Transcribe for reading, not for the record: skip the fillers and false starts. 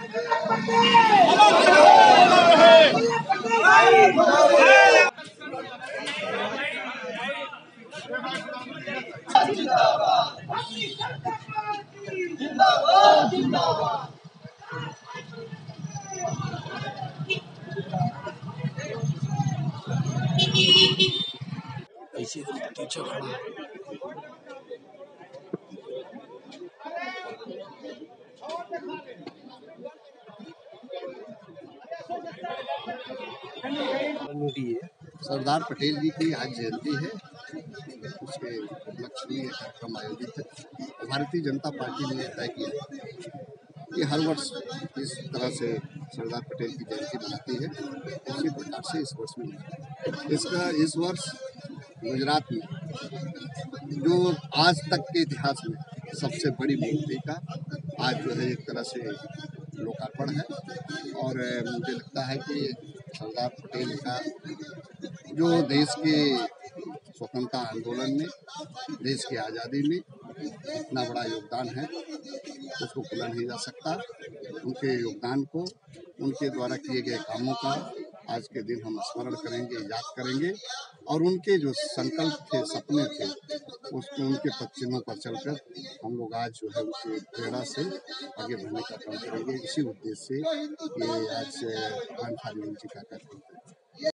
ऐसी टीचर सरदार पटेल जी की आज जयंती है, उसके उपलक्ष्य में यह कार्यक्रम आयोजित है। भारतीय जनता पार्टी ने तय किया कि हर वर्ष इस तरह से सरदार पटेल की जयंती मनाती है, उसी प्रकार से इस वर्ष में इस वर्ष गुजरात में जो आज तक के इतिहास में सबसे बड़ी मूर्ति का आज जो है एक तरह से लोकार्पण है। और मुझे लगता है कि सरदार पटेल का जो देश के स्वतंत्रता आंदोलन में, देश की आज़ादी में इतना बड़ा योगदान है, उसको भूला नहीं जा सकता। उनके योगदान को, उनके द्वारा किए गए कामों का आज के दिन हम स्मरण करेंगे, याद करेंगे और उनके जो संकल्प थे, सपने थे, उसको उनके पश्चिमों पर चलकर हम लोग आज जो है उनके प्रेरणा से आगे बढ़ने का काम करेंगे। इसी उद्देश्य से ये आज ग्रैंड फाइनल जी का कार्यक्रम है।